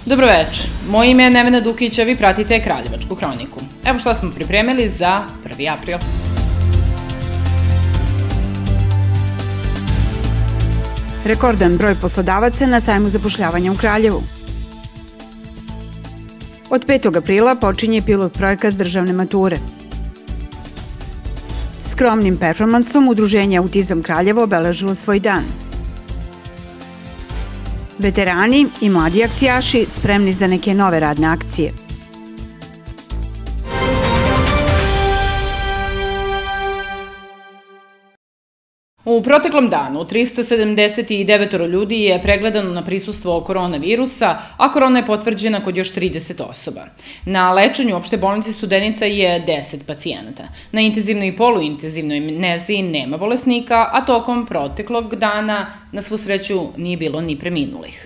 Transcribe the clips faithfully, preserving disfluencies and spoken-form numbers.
Dobroveče, moje ime je Nevena Dukić, a vi pratite Kraljevačku hroniku. Evo šta smo pripremili za prvi april. Rekordan broj poslodavaca na sajmu zapošljavanja u Kraljevu. Od petog aprila počinje pilot projekat državne mature. Skromnim performansom Udruženje Autizam Kraljevo obeležilo svoj dan. Veterani i mladi akcijaši spremni za neke nove radne akcije. U proteklom danu trista sedamdeset devet ljudi je pregledano na prisustvo koronavirusa, a korona je potvrđena kod još trideset osoba. Na lečenju u opšte bolnici Studenica je deset pacijenata. Na intenzivnoj i poluintenzivnoj nezi nema bolesnika, a tokom proteklog dana na svu sreću nije bilo ni preminulih.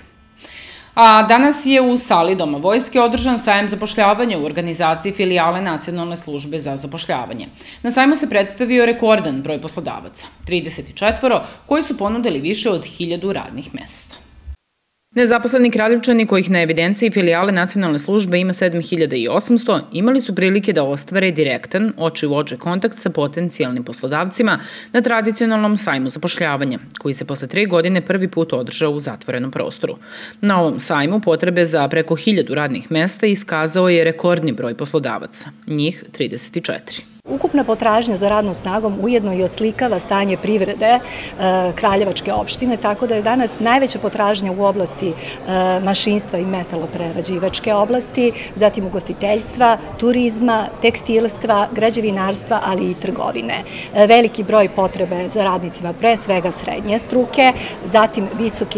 A danas je u sali Doma vojske održan sajam zapošljavanja u organizaciji filijale Nacionalne službe za zapošljavanje. Na sajmu se predstavio rekordan broj poslodavaca, trideset četiri, koji su ponudili više od hiljadu radnih mesta. Nezaposleni Kraljevčani, kojih na evidenciji filijale Nacionalne službe ima sedam hiljada osamsto, imali su prilike da ostvare direktan, oči u oči kontakt sa potencijalnim poslodavcima na tradicionalnom sajmu zapošljavanja, koji se posle tri godine prvi put održao u zatvorenom prostoru. Na ovom sajmu potrebe za preko hiljadu radnih mesta iskazao je rekordni broj poslodavaca, njih trideset četiri. Ukupna potražnja za radnom snagom ujedno i odslikava stanje privrede Kraljevačke opštine, tako da je danas najveća potražnja u oblasti mašinstva i metaloprerađivačke oblasti, zatim ugostiteljstva, turizma, tekstilstva, građevinarstva, ali i trgovine. Veliki broj potrebe za radnicima, pre svega srednje struke, zatim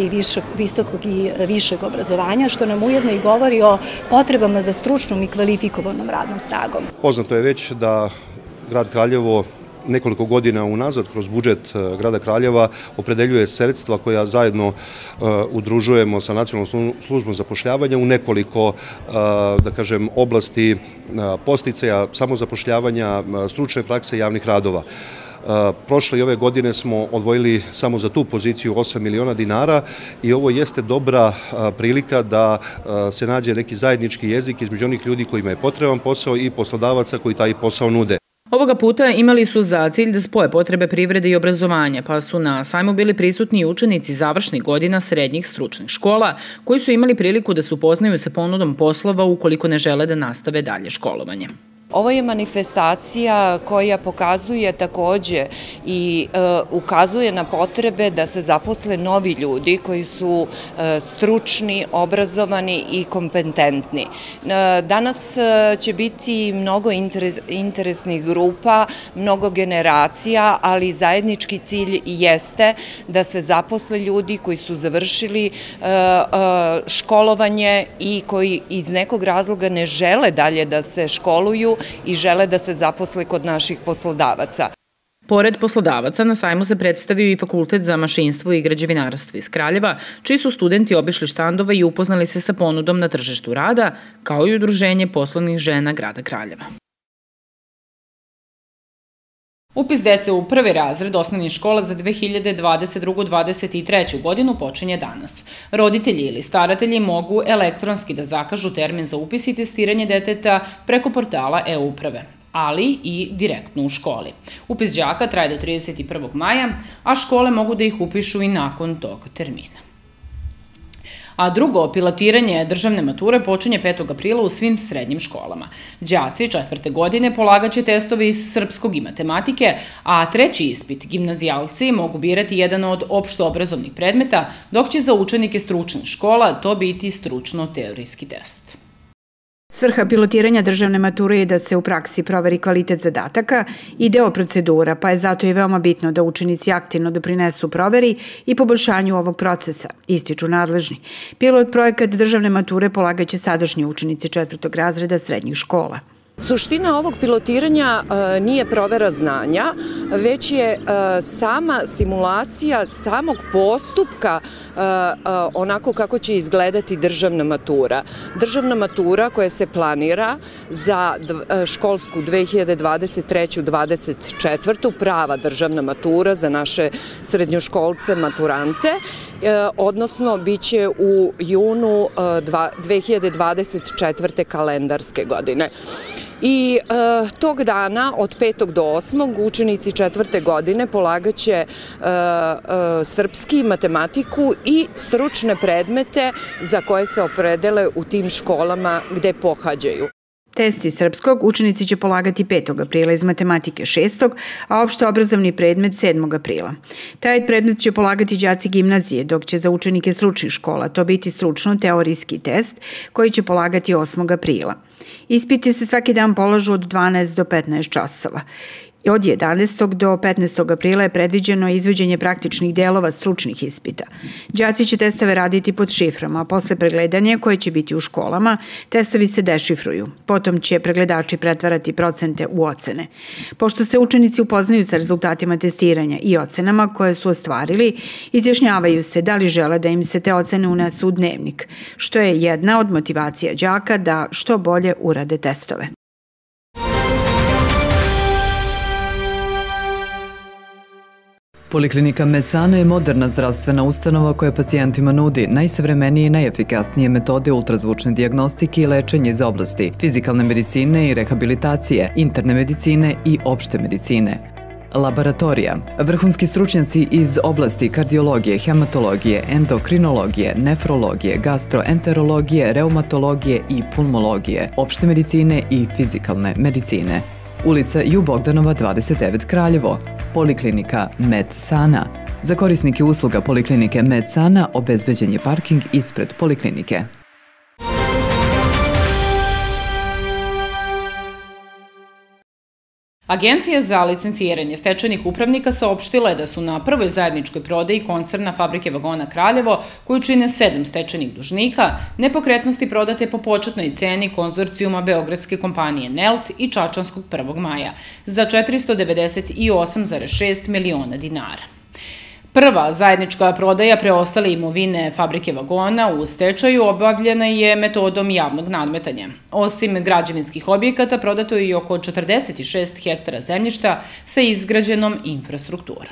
visokog i višeg obrazovanja, što nam ujedno i govori o potrebama za stručnom i kvalifikovanom radnom snagom. Poznato je već da grad Kraljevo nekoliko godina unazad kroz budžet grada Kraljeva opredeljuje sredstva koja zajedno udružujemo sa Nacionalnom službom zapošljavanja u nekoliko, da kažem, oblasti podsticaja, samozapošljavanja, stručne prakse i javnih radova. Prošle i ove godine smo odvojili samo za tu poziciju osam miliona dinara i ovo jeste dobra prilika da se nađe neki zajednički jezik između onih ljudi kojima je potreban posao i poslodavaca koji taj posao nude. Ovoga puta imali su za cilj da spoje potrebe privrede i obrazovanja, pa su na sajmu bili prisutni i učenici završnih godina srednjih stručnih škola, koji su imali priliku da se upoznaju sa ponudom poslova ukoliko ne žele da nastave dalje školovanje. Ovo je manifestacija koja pokazuje takođe i ukazuje na potrebe da se zaposle novi ljudi koji su stručni, obrazovani i kompetentni. Danas će biti mnogo interesnih grupa, mnogo generacija, ali zajednički cilj jeste da se zaposle ljudi koji su završili školovanje i koji iz nekog razloga ne žele dalje da se školuju i žele da se zaposle kod naših poslodavaca. Pored poslodavaca, na sajmu se predstavio i Fakultet za mašinstvo i građevinarstvo iz Kraljeva, čiji su studenti obišli štandove i upoznali se sa ponudom na tržištu rada, kao i Udruženje poslovnih žena grada Kraljeva. Upis dece u prvi razred osnovnih škola za dve hiljade dvadeset drugu dvadeset treću godinu počinje danas. Roditelji ili staratelji mogu elektronski da zakažu termin za upis i testiranje deteta preko portala e-uprave, ali i direktno u školi. Upis đaka traje do trideset prvog maja, a škole mogu da ih upišu i nakon tog termina. A drugo, pilotiranje državne mature počinje petog aprila u svim srednjim školama. Đaci četvrte godine polagaće testove iz srpskog i matematike, a treći ispit, gimnazijalci, mogu birati jedan od opštoobrazovnih predmeta, dok će za učenike stručnih škola to biti stručno-teorijski test. Svrha pilotiranja državne mature je da se u praksi proveri kvalitet zadataka i deo procedura, pa je zato i veoma bitno da učenici aktivno doprinesu proveri i poboljšanju ovog procesa, ističu nadležni. Pilot projekat državne mature polagaće sadašnji učenici četvrtog razreda srednjih škola. Suština ovog pilotiranja nije provera znanja, već je sama simulacija samog postupka onako kako će izgledati državna matura. Državna matura koja se planira za školsku dve hiljade dvadeset treću dvadeset četvrtu. prava državna matura za naše srednjoškolce, maturante, odnosno bit će u junu dve hiljade dvadeset četvrte kalendarske godine. I e, tog dana od petog do osmog učenici četvrte godine polagaće e, e, srpski, matematiku i stručne predmete za koje se opredele u tim školama gde pohađaju. Test iz srpskog učenici će polagati petog aprila, iz matematike šestog, a opšte obrazovni predmet sedmog aprila. Taj predmet će polagati đaci gimnazije, dok će za učenike stručnih škola to biti stručno-teorijski test koji će polagati osmog aprila. Ispiti se svaki dan polažu od dvanaest do petnaest časova. Od jedanaestog do petnaestog aprila je predviđeno izvođenje praktičnih delova stručnih ispita. Đaci će testove raditi pod šiframa, a posle pregledanja koje će biti u školama, testovi se dešifruju. Potom će pregledači pretvarati procente u ocene. Pošto se učenici upoznaju sa rezultatima testiranja i ocenama koje su ostvarili, izjašnjavaju se da li žele da im se te ocene unesu u dnevnik, što je jedna od motivacija đaka da što bolje urade testove. Poliklinika Medsana je moderna zdravstvena ustanova koja pacijentima nudi najsavremenije i najefikasnije metode ultrazvučne dijagnostike i lečenja iz oblasti fizikalne medicine i rehabilitacije, interne medicine i opšte medicine. Laboratorija. Vrhunski stručnjaci iz oblasti kardiologije, hematologije, endokrinologije, nefrologije, gastroenterologije, reumatologije i pulmologije, opšte medicine i fizikalne medicine. Ulica Ju Bogdanova dvadeset devet Kraljevo. Poliklinika Medsana. Za korisnike usluga Poliklinike Medsana obezbeđen je parking ispred poliklinike. Agencija za licenciranje stečajnih upravnika saopštila je da su na prvoj zajedničkoj prodaji koncerna Fabrike vagona Kraljevo, koju čine sedam stečajnih dužnika, nepokretnosti prodate po početnoj ceni konzorcijuma Beogradske kompanije Nelt i Čačanskog prvog maja za četiristo devedeset osam zarez šest miliona dinara. Prva zajednička prodaja preostale imovine Fabrike vagona u stečaju obavljena je metodom javnog nadmetanja. Osim građevinskih objekata, prodato je i oko četrdeset šest hektara zemljišta sa izgrađenom infrastrukturom.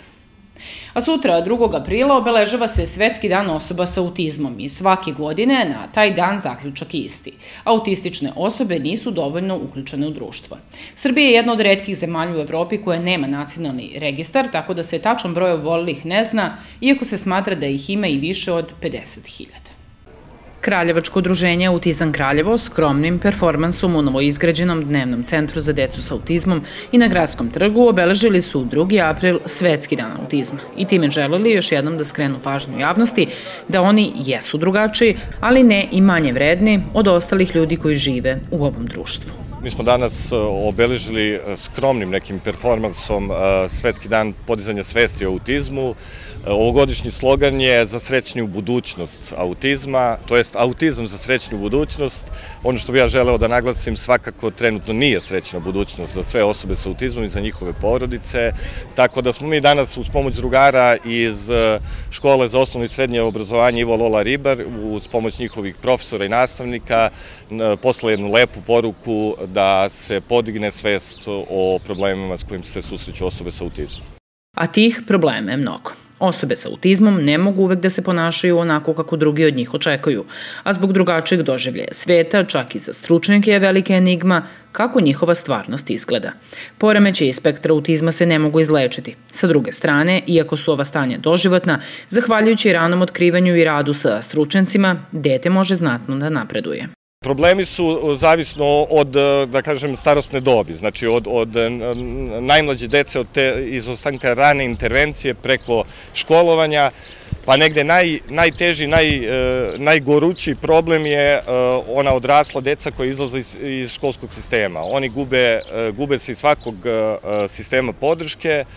A sutra, drugog aprila, obeležava se Svetski dan osoba sa autizmom i svake godine na taj dan zaključak je isti. Autistične osobe nisu dovoljno uključene u društvo. Srbija je jedna od retkih zemalja u Evropi koja nema nacionalni registar, tako da se tačan broj obolelih ne zna, iako se smatra da ih ima i više od pedeset hiljada. Kraljevačko udruženje Autizam Kraljevo skromnim performansom u novoizgrađenom dnevnom centru za decu sa autizmom i na Gradskom trgu obeležili su drugi april Svetski dan autizma i time želeli još jednom da skrenu pažnju javnosti da oni jesu drugačiji, ali ne i manje vredni od ostalih ljudi koji žive u ovom društvu. Mi smo danas obeležili skromnim nekim performansom Svetski dan podizanja svesti o autizmu. Ovogodišnji slogan je za srećniju budućnost autizma, to jest autizam za srećniju budućnost. Ono što bih ja želeo da naglasim, svakako trenutno nije srećna budućnost za sve osobe sa autizmom i za njihove porodice, tako da smo mi danas uz pomoć drugara iz škole za osnovno i srednje obrazovanje Ivo Lola Ribar, uz pomoć njihovih profesora i nastavnika, poslali jednu lepu poruku da se podigne svest o problemima s kojim se susreću osobe sa autizmom. A tih problema je mnogo. Osobe sa autizmom ne mogu uvek da se ponašaju onako kako drugi od njih očekuju, a zbog drugačijeg doživljaja sveta, čak i za stručnjake je velika enigma kako njihova stvarnost izgleda. Poremećaji spektra autizma se ne mogu izlečiti. Sa druge strane, iako su ova stanja doživotna, zahvaljujući ranom otkrivanju i radu sa stručnjacima, dete može znatno da napreduje. Problemi su zavisno od, da kažem, starosne dobi, znači od, od najmlađe dece, od te izostanka rane intervencije preko školovanja, pa negde naj, najteži, naj, najgorući problem je ona odrasla deca koja izlaze iz, iz školskog sistema. Oni gube, gube se iz svakog sistema podrške,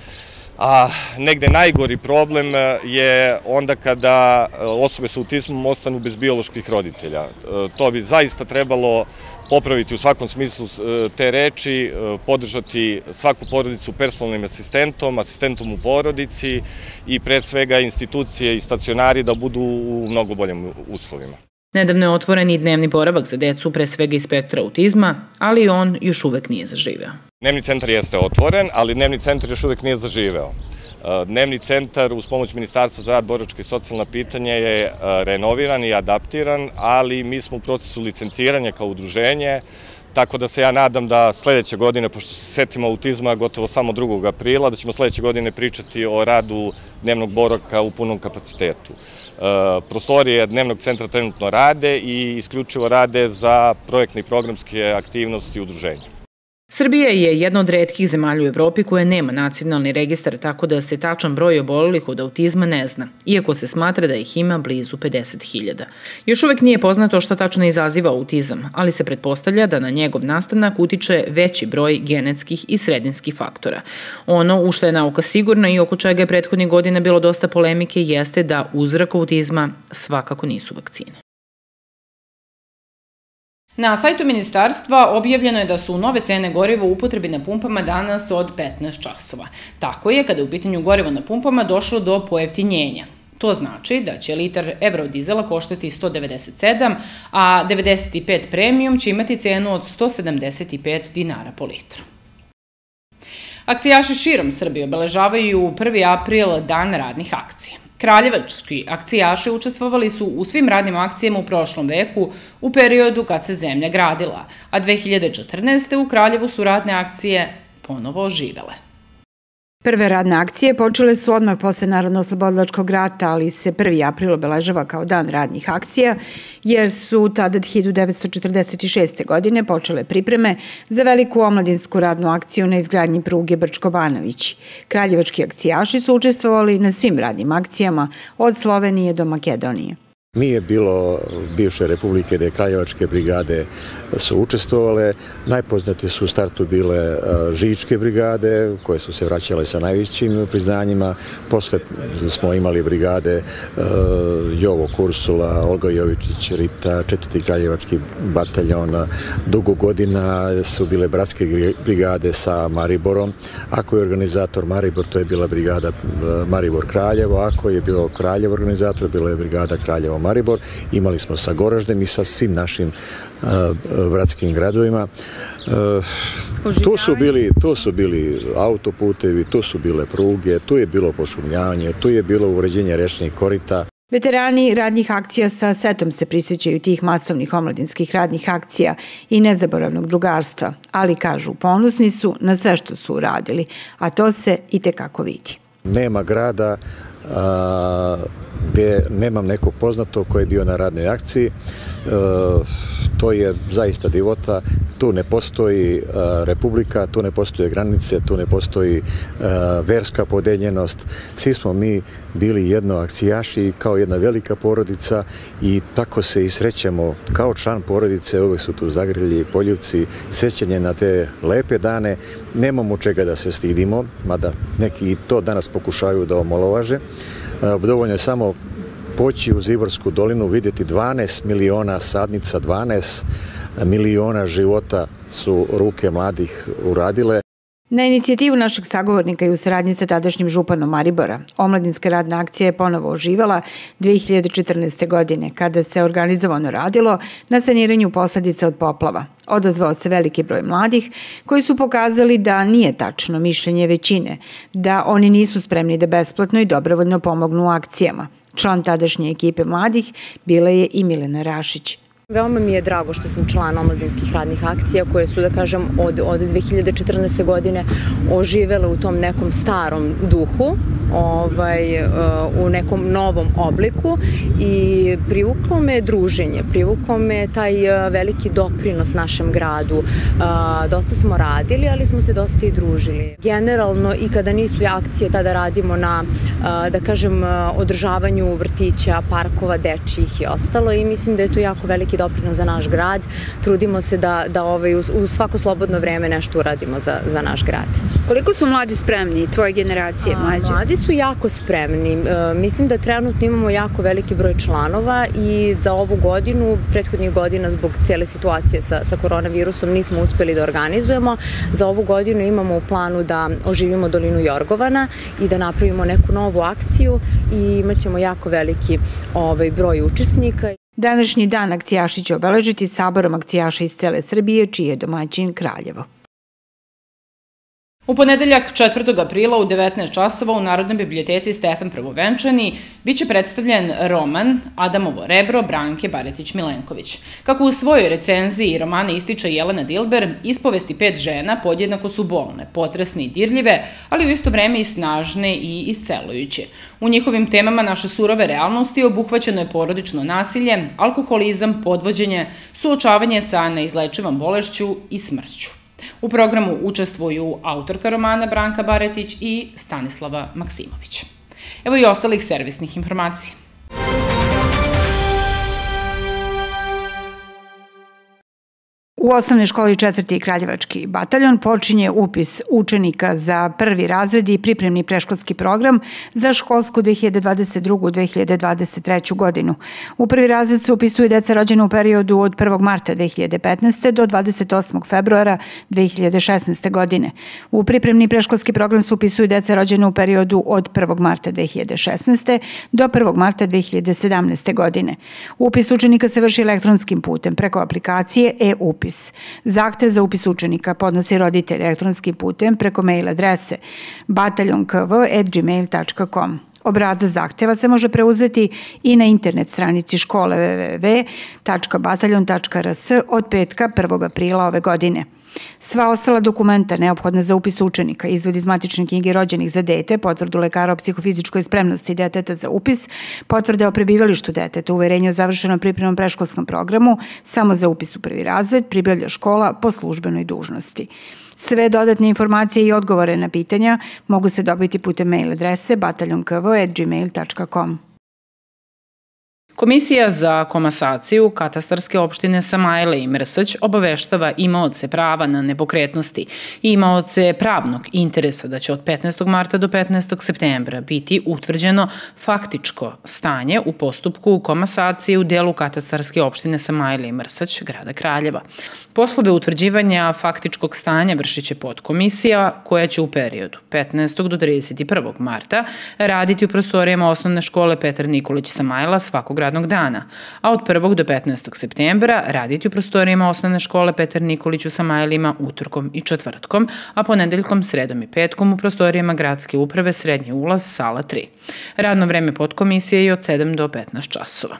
A negde najgori problem je onda kada osobe sa autizmom ostanu bez bioloških roditelja. To bi zaista trebalo popraviti u svakom smislu te reči, podržati svaku porodicu personalnim asistentom, asistentom u porodici i pred svega institucije i stacionari da budu u mnogo boljim uslovima. Nedavno je otvoren i dnevni boravak za decu, pre svega iz spektra autizma, ali on još uvek nije zaživeo. Dnevni centar jeste otvoren, ali dnevni centar još uvek nije zaživeo. Dnevni centar uz pomoć Ministarstva za rad, boračka i socijalna pitanja je renoviran i adaptiran, ali mi smo u procesu licenciranja kao udruženje, tako da se ja nadam da sledeće godine, pošto se setimo autizma gotovo samo drugog aprila, da ćemo sledeće godine pričati o radu dnevnog boravka u punom kapacitetu. Prostorije dnevnog centra trenutno rade i isključivo rade za projektne i programske aktivnosti udruženja. Srbija je jedna od retkih zemalja u Evropi koja nema nacionalni registar, tako da se tačan broj obolelih od autizma ne zna, iako se smatra da ih ima blizu pedeset hiljada. Još uvek nije poznato šta tačno izaziva autizam, ali se pretpostavlja da na njegov nastanak utiče veći broj genetskih i sredinskih faktora. Ono u što je nauka sigurna i oko čega je prethodnih godina bilo dosta polemike jeste da uzrok autizma svakako nisu vakcine. Na sajtu ministarstva objavljeno je da su nove cene goriva u upotrebi na pumpama danas od petnaest časova. Tako je, kada je u pitanju gorivo na pumpama, došlo do pojeftinjenja. To znači da će litar evrodizela koštati sto devedeset sedam, a devedeset pet premium će imati cenu od sto sedamdeset pet dinara po litru. Akcijaši širom Srbije obeležavaju prvi april dan radnih akcija. Kraljevački akcijaši učestvovali su u svim radnim akcijama u prošlom veku u periodu kad se zemlja gradila, a dve hiljade četrnaeste. u Kraljevu su radne akcije ponovo oživele. Prve radne akcije počele su odmah posle Narodno-oslobodilačkog rata, ali se prvi april obeležava kao dan radnih akcija, jer su tada hiljadu devetsto četrdeset šeste. godine počele pripreme za veliku omladinsku radnu akciju na izgradnji pruge Brčko-Banović. Kraljevački akcijaši su učestvovali na svim radnim akcijama od Slovenije do Makedonije. Nije bilo bivše republike gde kraljevačke brigade su učestvovale. Najpoznatije su u startu bile Žičke brigade koje su se vraćale sa najvećim priznanjima. Posle smo imali brigade Jovo Kursula, Olga Jovičić, Rita, četvrti kraljevački bataljon. Dugo godina su bile bratske brigade sa Mariborom. Ako je organizator Maribor, to je bila brigada Maribor Kraljevo. Ako je bilo Kraljevo organizator, bila je brigada Kraljevo Maribor, imali smo sa Goraždem i sa svim našim uh, bratskim gradovima. Uh, tu su bili, tu su bili autoputevi, tu su bile pruge, tu je bilo pošumljavanje, tu je bilo uređenje rečnih korita. Veterani radnih akcija sa setom se prisjećaju tih masovnih omladinskih radnih akcija i nezaboravnog drugarstva, ali kažu ponosni su na sve što su uradili, a to se i tekako vidi. Nema grada a, gde nemam nekog poznatog koji je bio na radnoj akciji. E, to je zaista divota. Tu ne postoji a, republika, tu ne postoje granice, tu ne postoji a, verska podeljenost. Svi smo mi bili jedno akcijaši kao jedna velika porodica i tako se i srećemo kao član porodice. Uvek su tu Zagrelji, Poljupci, sećanje na te lepe dane. Nemamo čega da se stidimo, mada neki i to danas pokušaju da omalovaže. Dovoljno je samo poći u Ziborsku dolinu, vidjeti dvanaest miliona sadnica, dvanaest miliona života su ruke mladih uradile. Na inicijativu našeg sagovornika i u saradnji sa tadašnjim županom Maribora, omladinska radna akcija je ponovo oživela dve hiljade četrnaeste. godine, kada se organizovano radilo na saniranju posledica od poplava. Odazvao se veliki broj mladih koji su pokazali da nije tačno mišljenje većine, da oni nisu spremni da besplatno i dobrovoljno pomognu u akcijama. Član tadašnje ekipe mladih bila je i Milena Rašić. Veoma mi je drago što sam član omladinskih radnih akcija koje su, da kažem, od, od dve hiljade četrnaeste. godine oživele u tom nekom starom duhu ovaj, u nekom novom obliku i privuklo me druženje, privuklo me taj veliki doprinos našem gradu. Dosta smo radili, ali smo se dosta i družili. Generalno i kada nisu akcije, tada radimo na, da kažem, održavanju vrtića, parkova, dečjih i ostalo i mislim da je to jako veliki doprinos za naš grad. Trudimo se da, da ovaj, u, u svako slobodno vreme nešto uradimo za, za naš grad. Koliko su mladi spremni, tvoje generacije mlađe? Mladi su jako spremni. E, mislim da trenutno imamo jako veliki broj članova i za ovu godinu, prethodnih godina zbog cele situacije sa, sa koronavirusom nismo uspeli da organizujemo. Za ovu godinu imamo u planu da oživimo dolinu Jorgovana i da napravimo neku novu akciju i imat ćemo jako veliki ovaj, broj učesnika. Današnji dan akcijaši će obeležiti saborom akcijaša iz cele Srbije, čiji je domaćin Kraljevo. U ponedeljak četvrtog aprila u devetnaest časova u Narodnoj biblioteci Stefan Prvovenčani biće predstavljen roman Adamovo rebro Branke Baretić-Milenković. Kako u svojoj recenziji romana ističe Jelena Dilber, ispovesti pet žena podjednako su bolne, potresne i dirljive, ali u isto vreme i snažne i iscelujuće. U njihovim temama naše surove realnosti obuhvaćeno je porodično nasilje, alkoholizam, podvođenje, suočavanje sa neizlečivom bolešću i smrću. U programu učestvuju autorka romana Branka Baretić i Stanislava Maksimović. Evo i ostalih servisnih informacija. U osnovnoj školi četvrti Kraljevački bataljon počinje upis učenika za prvi razred i pripremni predškolski program za školsku dve hiljade dvadeset drugu dve hiljade dvadeset treću godinu. U prvi razred se upisuju deca rođena u periodu od prvog marta dve hiljade petnaeste. do dvadeset osmog februara dve hiljade šesnaeste. godine. U pripremni predškolski program se upisuju deca rođena u periodu od prvog marta dve hiljade šesnaeste. do prvog marta dve hiljade sedamnaeste. godine. Upis učenika se vrši elektronskim putem preko aplikacije e-upis. Zahtev za upis učenika podnosi roditelj elektronskim putem preko mail adrese bataljon k v at gmail tačka com. Obrazac zahteva se može preuzeti i na internet stranici škole w w w tačka bataljon tačka r s od petka prvog aprila ove godine. Sva ostala dokumenta neophodna za upis učenika, izvod iz matične knjige rođenih za dete, potvrdu lekara o psihofizičkoj spremnosti deteta za upis, potvrde o prebivalištu deteta, uverenje o završenom pripremnom predškolskom programu, samo za upis u prvi razred, pribavlja škola po službenoj dužnosti. Sve dodatne informacije i odgovore na pitanja mogu se dobiti putem mail adrese bataljon k v at gmail tačka com. Komisija za komasaciju katastarske opštine Samajle i Mrsać obaveštava imaoce prava na nepokretnosti i imaoce pravnog interesa da će od petnaestog marta do petnaestog septembra biti utvrđeno faktičko stanje u postupku komasacije u delu katastarske opštine Samajle i Mrsać, grada Kraljeva. Poslove utvrđivanja faktičkog stanja vršit će podkomisija koja će u periodu petnaestog do trideset prvog marta raditi u prostorijama osnovne škole Petar Nikolić Samajla svakog radnog dana, a od prvog do petnaestog septembra raditi u prostorijama osnovne škole Petar Nikolić u Samajlima utorkom i četvrtkom, a ponedeljkom, sredom i petkom u prostorijama gradske uprave Srednji ulaz, sala tri. Radno vreme podkomisije je od sedam do petnaest časova.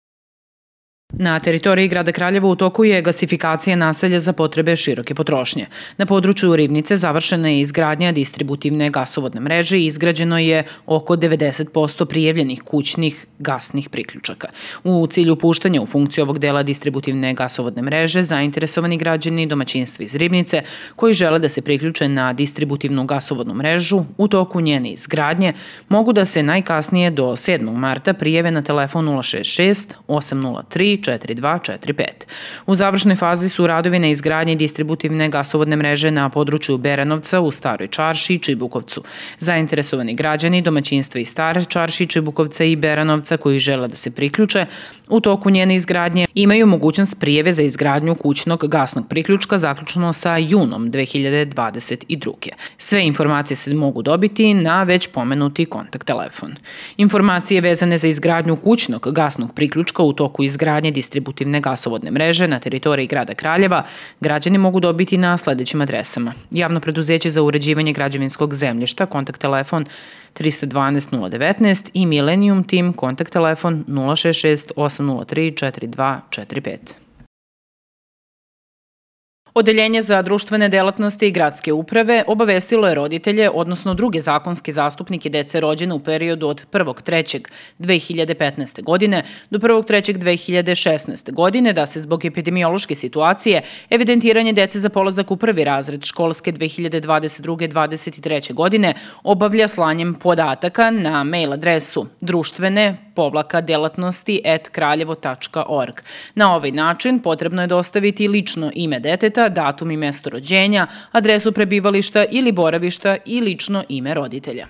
Na teritoriji grada Kraljeva u toku je gasifikacija naselja za potrebe široke potrošnje. Na području Ribnice završena je izgradnja distributivne gasovodne mreže i izgrađeno je oko devedeset posto prijavljenih kućnih gasnih priključaka. U cilju puštanja u funkciju ovog dela distributivne gasovodne mreže, zainteresovani građani i domaćinstva iz Ribnice koji žele da se priključe na distributivnu gasovodnu mrežu u toku njene izgradnje mogu da se najkasnije do sedmog marta prijave na telefon nula šest šest osam nula tri četiri dva četiri pet. U završnoj fazi su radovi na izgradnji distributivne gasovodne mreže na području Beranovca u Staroj Čarši i Čibukovcu. Zainteresovani građani, domaćinstva iz Stare Čarši, Čibukovca i Beranovca koji žele da se priključe u toku njene izgradnje imaju mogućnost prijave za izgradnju kućnog gasnog priključka zaključno sa junom dve hiljade dvadeset druge. Sve informacije se mogu dobiti na već pomenuti kontakt telefon. Informacije vezane za izgradnju kućnog gasnog priključka u toku izgradnje distributivne gasovodne mreže na teritoriji grada Kraljeva građani mogu dobiti na sledećim adresama. Javno preduzeće za uređivanje građevinskog zemljišta, kontakt telefon tri jedan dva nula jedan devet i Millennium Team, kontakt telefon nula šest šest osam nula tri četiri dva četiri pet. Odeljenje za društvene delatnosti i gradske uprave obavestilo je roditelje, odnosno druge zakonske zastupnike dece rođene u periodu od prvog trećeg dve hiljade petnaeste. godine do prvog trećeg dve hiljade šesnaeste. godine da se zbog epidemiološke situacije evidentiranje dece za polazak u prvi razred školske dve hiljade dvadeset druge dvadeset treće. godine obavlja slanjem podataka na mail adresu društvene povlaka delatnosti et kraljevo tačka org. Na ovaj način potrebno je dostaviti lično ime deteta, datum i mesto rođenja, adresu prebivališta ili boravišta i lično ime roditelja.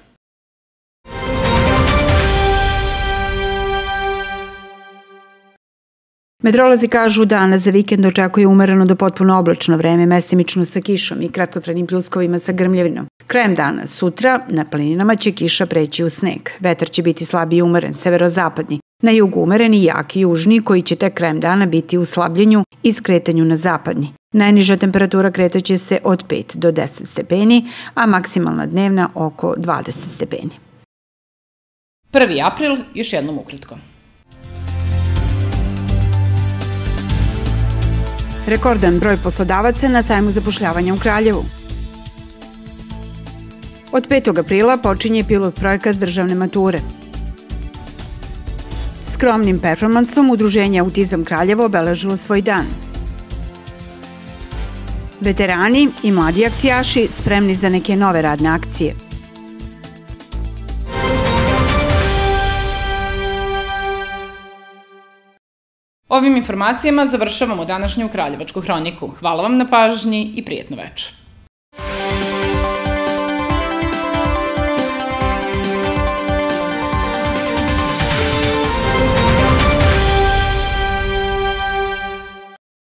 Meteorolozi kažu da nas za vikend očekuje umereno do potpuno oblačno vreme, mestimično sa kišom i kratkotrajnim pljuskovima sa grmljavinom. Krajem dana, sutra, na planinama će kiša preći u sneg. Vetar će biti slabiji umeren, severozapadni. Na jugu umeren i jak južni, koji će tek krajem dana biti u slabljenju i skretanju na zapadni. Najniža temperatura kretaće se od pet do deset stepeni, a maksimalna dnevna oko dvadeset stepeni. prvi april, još jednom ukratko. Rekordan broj poslodavaca na sajmu zapošljavanja u Kraljevu. Od petog aprila počinje pilot projekat državne mature. Skromnim performansom Udruženje Autizam Kraljevo obeležilo svoj dan. Veterani i mladi akcijaši spremni za neke nove radne akcije. Ovim informacijama završavamo današnju Kraljevačku hroniku. Hvala vam na pažnji i prijetno večer.